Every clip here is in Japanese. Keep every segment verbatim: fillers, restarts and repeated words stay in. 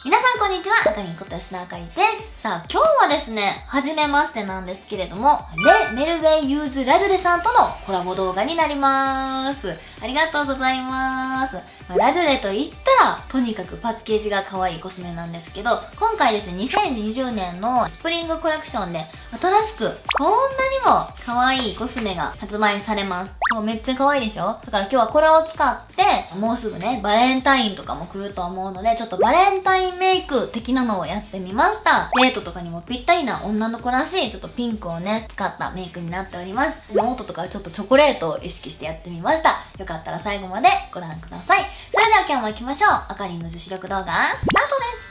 皆さんこんにちは、あかりんこと吉田あかりです。さあ、今日はですね、はじめましてなんですけれども、レ・メルベイ・ユーズ・ラドゥレさんとのコラボ動画になります。ありがとうございます。まあ、ラドゥレと言ったら、とにかくパッケージが可愛いコスメなんですけど、今回ですね、にせんにじゅうねんのスプリングコレクションで、新しくこんなにも可愛いコスメが発売されます。もうめっちゃ可愛いでしょ？だから今日はこれを使って、もうすぐね、バレンタインとかも来ると思うので、ちょっとバレンタインメイク的なのをやってみました。デートとかにもぴったりな女の子らしい、ちょっとピンクをね、使ったメイクになっております。ノートとかちょっとチョコレートを意識してやってみました。よかったら最後までご覧ください。それでは今日も行きましょう。あかりんの女子力動画、スタートです。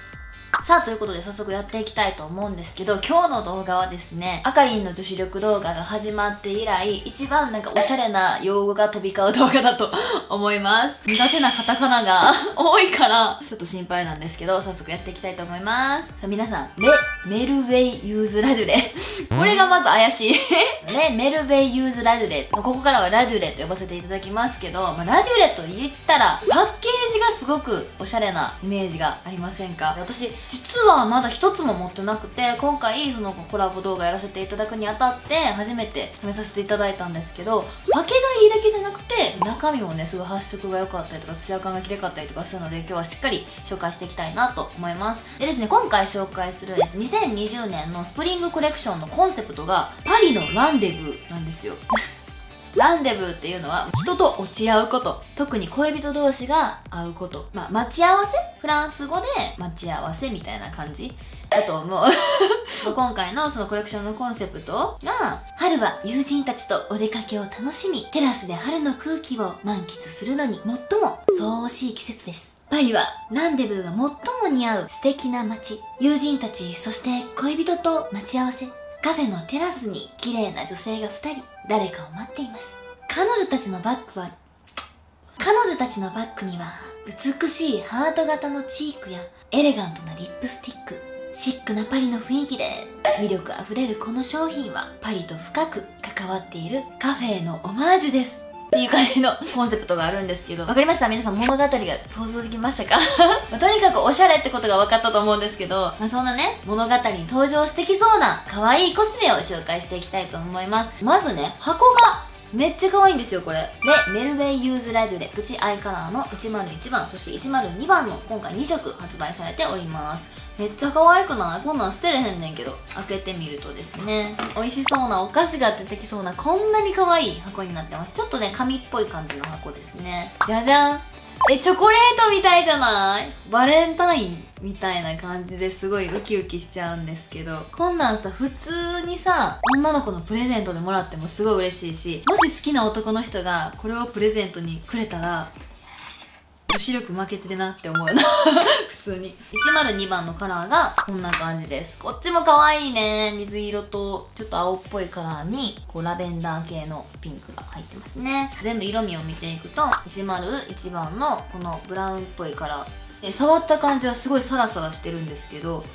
さあ、ということで早速やっていきたいと思うんですけど、今日の動画はですね、あかりんの女子力動画が始まって以来、一番なんかおしゃれな用語が飛び交う動画だと思います。苦手なカタカナが多いから、ちょっと心配なんですけど、早速やっていきたいと思います。皆さん、レ・メルベイ・ユーズ・ラドゥレ。これがまず怪しい。レ・メルベイ・ユーズ・ラドゥレ。ここからはラドゥレと呼ばせていただきますけど、まあ、ラドゥレと言ったら、パッケージがすごくおしゃれなイメージがありませんか？私、実はまだ一つも持ってなくて、今回そのコラボ動画やらせていただくにあたって初めて試させていただいたんですけど、パケがいいだけじゃなくて中身もねすごい発色が良かったりとかツヤ感が綺麗かったりとかするので、今日はしっかり紹介していきたいなと思います。でですね、今回紹介するにせんにじゅうねんのスプリングコレクションのコンセプトがパリのランデブーなんですよ。ランデブーっていうのは人と落ち合うこと、特に恋人同士が会うこと、まあ待ち合わせ、フランス語で待ち合わせみたいな感じだと思う。今回のそのコレクションのコンセプトが、春は友人たちとお出かけを楽しみ、テラスで春の空気を満喫するのに最も相応しい季節です。パリはランデブーが最も似合う素敵な街。友人たち、そして恋人と待ち合わせ。カフェのテラスに綺麗な女性がふたり、誰かを待っています。彼女たちのバッグは、彼女たちのバッグには、美しいハート型のチークや、エレガントなリップスティック、シックなパリの雰囲気で、魅力あふれるこの商品は、パリと深く関わっているカフェへのオマージュです。っていう感じのコンセプトがあるんですけど、わかりました？皆さん物語が想像できましたか？まあ、とにかくおしゃれってことが分かったと思うんですけど、まあ、そんなね、物語に登場してきそうな可愛いコスメを紹介していきたいと思います。まずね、箱がめっちゃ可愛いんですよ、これ。で、メルベイユーズラドゥレプチアイカラーのいちまるいちばん、そしていちまるにばんの今回にしょく発売されております。めっちゃ可愛くない？こんなん捨てれへんねんけど。開けてみるとですね、美味しそうなお菓子が出てきそうな、こんなに可愛い箱になってます。ちょっとね、紙っぽい感じの箱ですね。じゃじゃん。え、チョコレートみたいじゃない？バレンタインみたいな感じですごいウキウキしちゃうんですけど、こんなんさ、普通にさ、女の子のプレゼントでもらってもすごい嬉しいし、もし好きな男の人がこれをプレゼントにくれたら、女子力負けてるなって思うよな。普通に。いちまるにばんのカラーがこんな感じです。こっちも可愛いね。水色とちょっと青っぽいカラーにこうラベンダー系のピンクが入ってますね。全部色味を見ていくと、いちまるいちばんのこのブラウンっぽいカラー。触った感じはすごいサラサラしてるんですけど、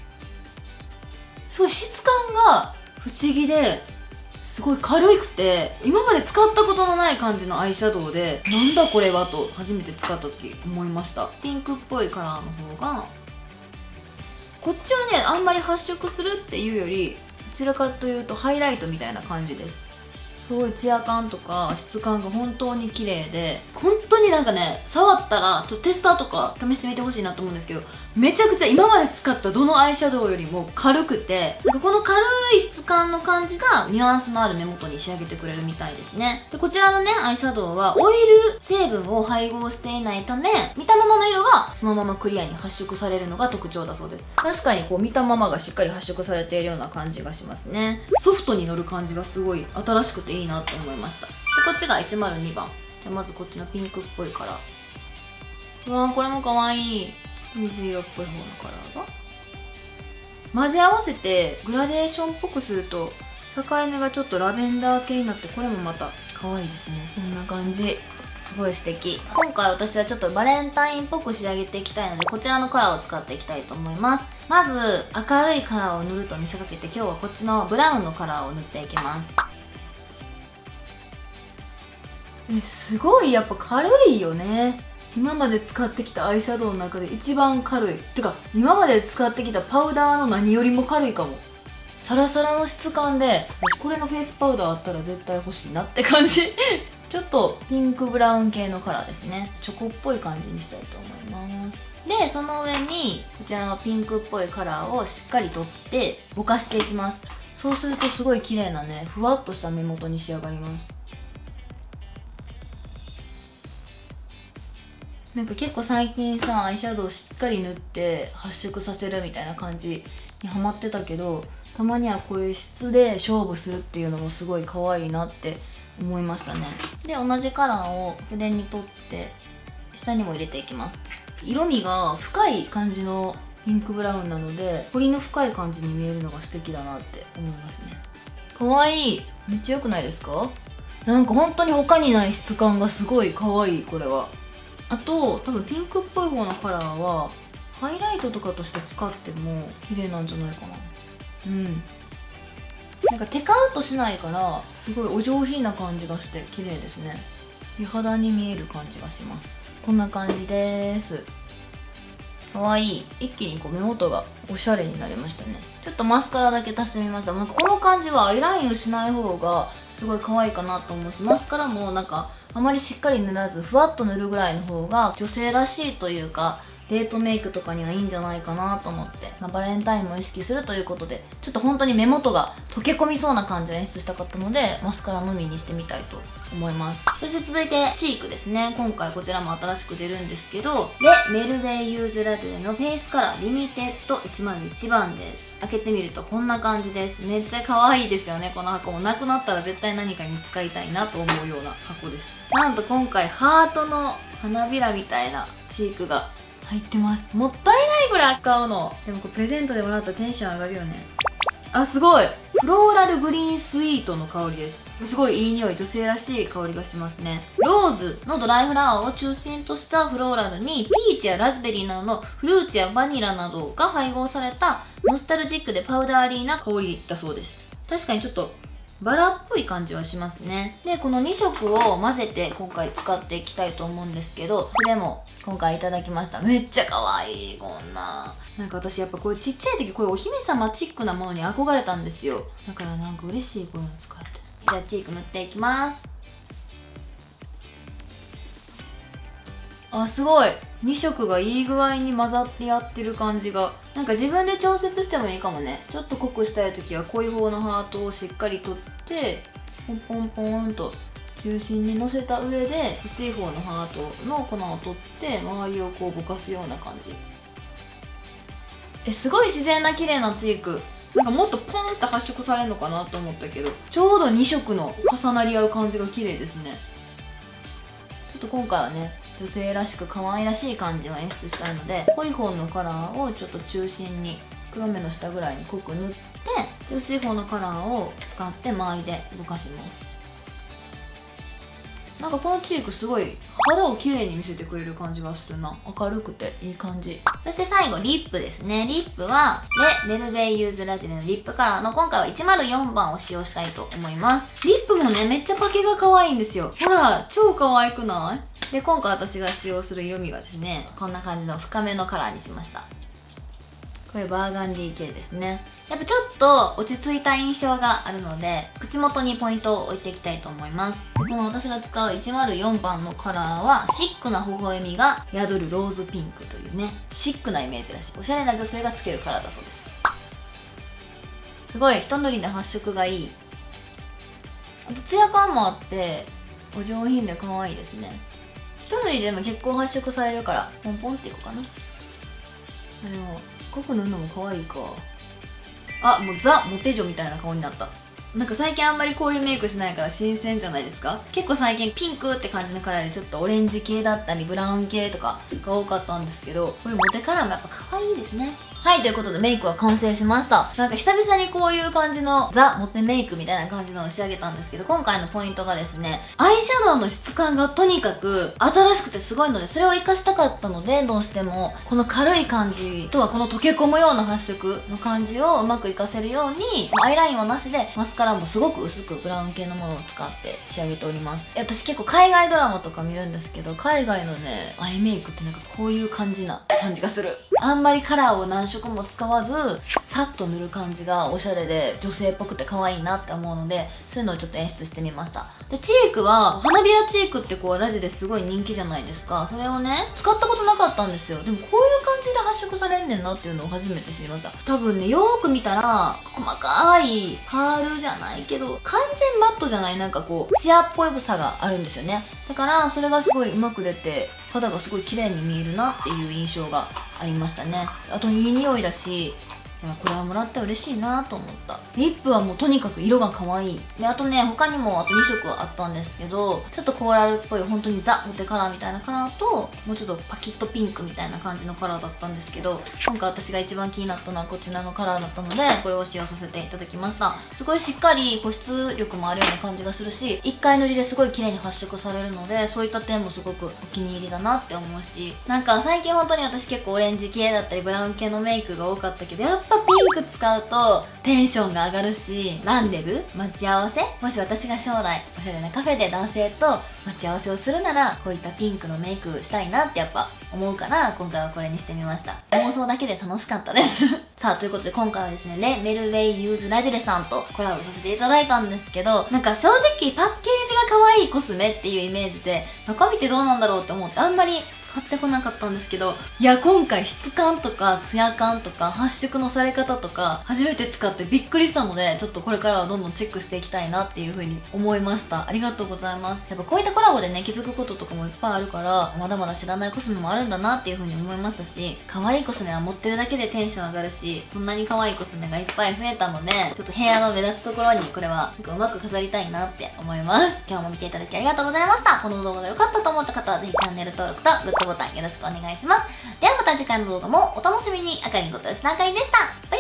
すごい質感が不思議で、すごい軽くて、今まで使ったことのない感じのアイシャドウで、なんだこれはと初めて使った時思いました。ピンクっぽいカラーの方が、こっちはね、あんまり発色するっていうより、どちらかというとハイライトみたいな感じです。すごいツヤ感とか質感が本当に綺麗で、本当になんかね、触ったらちょっとテスターとか試してみてほしいなと思うんですけど、めちゃくちゃ今まで使ったどのアイシャドウよりも軽くて、なんかこの軽い質感の感じがニュアンスのある目元に仕上げてくれるみたいですね。で、こちらのね、アイシャドウはオイル成分を配合していないため、見たままの色がそのままクリアに発色されるのが特徴だそうです。確かにこう見たままがしっかり発色されているような感じがしますね。ソフトに乗る感じがすごい新しくていいなと思いました。で、こっちがいちまるにばん。じゃあまずこっちのピンクっぽいカラー。うわー、これも可愛い。水色っぽい方のカラーが混ぜ合わせてグラデーションっぽくすると境目がちょっとラベンダー系になって、これもまた可愛いですね。こんな感じ、すごい素敵。今回私はちょっとバレンタインっぽく仕上げていきたいので、こちらのカラーを使っていきたいと思います。まず明るいカラーを塗ると見せかけて、今日はこっちのブラウンのカラーを塗っていきます。え、すごいやっぱ軽いよね。 今まで使ってきたアイシャドウの中で一番軽い。てか今まで使ってきたパウダーの何よりも軽いかも。サラサラの質感で、私これのフェイスパウダーあったら絶対欲しいなって感じちょっとピンクブラウン系のカラーですね。チョコっぽい感じにしたいと思います。でその上にこちらのピンクっぽいカラーをしっかりとってぼかしていきます。そうするとすごい綺麗なね、ふわっとした目元に仕上がります。なんか結構最近さ、アイシャドウしっかり塗って発色させるみたいな感じにハマってたけど、たまにはこういう質で勝負するっていうのもすごい可愛いなって思いましたね。で同じカラーを筆に取って下にも入れていきます。色味が深い感じのピンクブラウンなので、彫りの深い感じに見えるのが素敵だなって思いますね。可愛い。めっちゃ良くないですか？なんか本当に他にない質感がすごい可愛い。これはあと多分ピンクっぽい方のカラーはハイライトとかとして使っても綺麗なんじゃないかな。うん、なんかテカウトしないからすごいお上品な感じがして綺麗ですね。美肌に見える感じがします。こんな感じです。かわいい。一気にこう目元がおしゃれになりましたね。ちょっとマスカラだけ足してみました。なんかこの感じはアイラインをしない方がすごい可愛いかなと思うし、マスカラもなんかあまりしっかり塗らずふわっと塗るぐらいの方が女性らしいというか、デートメイクとかにはいいんじゃないかなと思って、まあ、バレンタインも意識するということで、ちょっと本当に目元が溶け込みそうな感じを演出したかったので、マスカラのみにしてみたいと思います。そして続いてチークですね。今回こちらも新しく出るんですけど、レ・メルベイユーズラドゥレのフェイスカラーリミテッドいちまるいちばんです。開けてみるとこんな感じです。めっちゃ可愛いですよね。この箱もなくなったら絶対何かに使いたいなと思うような箱です。なんと今回ハートの花びらみたいなチークが入ってます。もったいないぐらい使うの。でもこれプレゼントでもらったらテンション上がるよね。あ、すごい。フローラルグリーンスイートの香りです。すごいいい匂い、女性らしい香りがしますね。ローズのドライフラワーを中心としたフローラルにピーチやラズベリーなどのフルーツやバニラなどが配合されたノスタルジックでパウダーリーな香りだそうです。確かにちょっとバラっぽい感じはしますね。でこのにしょくを混ぜて今回使っていきたいと思うんですけど、これも今回いただきました。めっちゃ可愛い。こんななんか私やっぱこういうちっちゃい時こういうお姫様チックなものに憧れたんですよ。だからなんか嬉しいこういうの使って。じゃあチーク塗っていきます。あ、すごい。にしょくがいい具合に混ざってやってる感じが、なんか自分で調節してもいいかもね。ちょっと濃くしたい時は濃い方のハートをしっかり取ってポンポンポンと中心にのせた上で、薄い方のハートの粉を取って周りをこうぼかすような感じ。え、すごい自然な綺麗なチーク。なんかもっとポンって発色されるのかなと思ったけど、ちょうどにしょくの重なり合う感じが綺麗ですね。ちょっと今回はね、女性らしく可愛らしい感じを演出したいので、濃い方のカラーをちょっと中心に黒目の下ぐらいに濃く塗って、薄い方のカラーを使って周りで動かします。なんかこのチークすごい肌を綺麗に見せてくれる感じがするな。明るくていい感じ。そして最後リップですね。リップはレ・メルベイユーズラジュレのリップカラーの今回はいちまるよんばんを使用したいと思います。リップもねめっちゃパケが可愛いんですよ。ほら超可愛くない？で今回私が使用する色味がですね、こんな感じの深めのカラーにしました。これバーガンディー系ですね。やっぱちょっと落ち着いた印象があるので、口元にポイントを置いていきたいと思います。でこの私が使ういちまるよんばんのカラーはシックな微笑みが宿るローズピンクというね、シックなイメージだしおしゃれな女性がつけるカラーだそうです。すごい一塗りで発色がいい。あとツヤ感もあってお上品で可愛いですね。一塗りでも結構発色されるからポンポンっていこうかな。でも濃く塗るのも可愛いか。あ、もうザ・モテ女みたいな顔になった。なんか最近あんまりこういうメイクしないから新鮮じゃないですか。結構最近ピンクって感じのカラーでちょっとオレンジ系だったりブラウン系とかが多かったんですけど、こういうモテカラーもやっぱ可愛いですね。 はい、ということでメイクは完成しました。なんか久々にこういう感じのザ・モテメイクみたいな感じのを仕上げたんですけど、今回のポイントがですね、アイシャドウの質感がとにかく新しくてすごいので、それを活かしたかったので、どうしてもこの軽い感じとはこの溶け込むような発色の感じをうまく活かせるように、アイラインはなしでマスカラもすごく薄くブラウン系のものを使って仕上げております。私結構海外ドラマとか見るんですけど、海外のねアイメイクってなんかこういう感じな感じがする。あんまりカラーを何色も使わずさっと塗る感じがおしゃれで女性っぽくて可愛いなって思うので、そういうのをちょっと演出してみました。でチークは花びらチークってこうラジですごい人気じゃないですか。それをね使ったことなかったんですよ。でもこういう感じで発色されんねんなっていうのを初めて知りました。多分ねよーく見たら細かいパールじゃないけど完全マットじゃない、なんかこうツヤっぽいさがあるんですよね。だからそれがすごいうまく出て肌がすごい綺麗に見えるなっていう印象がありましたね。あといい匂いだし、いやこれはもらって嬉しいなと思った。リップはもうとにかく色が可愛い。であとね他にもあとにしょくあったんですけど、ちょっとコーラルっぽい本当にザ・モテカラーみたいなカラーと、もうちょっとパキッとピンクみたいな感じのカラーだったんですけど、今回私が一番気になったのはこちらのカラーだったので、これを使用させていただきました。すごいしっかり保湿力もあるような感じがするし、いっかい塗りですごい綺麗に発色されるので、そういった点もすごくお気に入りだなって思うし、なんか最近本当に私結構オレンジ系だったりブラウン系のメイクが多かったけど、やっぱピンク使うとテンションが上がるし、ランデブ待ち合わせ、もし私が将来おしゃれなカフェで男性と待ち合わせをするならこういったピンクのメイクしたいなってやっぱ思うから、今回はこれにしてみました。妄想だけで楽しかったですさあということで今回はですね、レ・メルウェイ・ユーズ・ラジュレさんとコラボさせていただいたんですけど、なんか正直パッケージが可愛いコスメっていうイメージで中身ってどうなんだろうって思ってあんまり買ってこなかったんですけど、いや今回質感とかツヤ感とか発色のされ方とか初めて使ってびっくりしたので、ちょっとこれからはどんどんチェックしていきたいなっていう風に思いました。ありがとうございます。やっぱこういったコラボでね気づくこととかもいっぱいあるから、まだまだ知らないコスメもあるんだなっていう風に思いましたし、可愛いコスメは持ってるだけでテンション上がるし、こんなに可愛いコスメがいっぱい増えたので、ちょっと部屋の目立つところにこれはなんかうまく飾りたいなって思います。今日も見ていただきありがとうございました。この動画が良かったと思った方はぜひチャンネル登録とグッドボタンよろしくお願いします。ではまた次回の動画もお楽しみに。あかりんこと吉田あかりでした。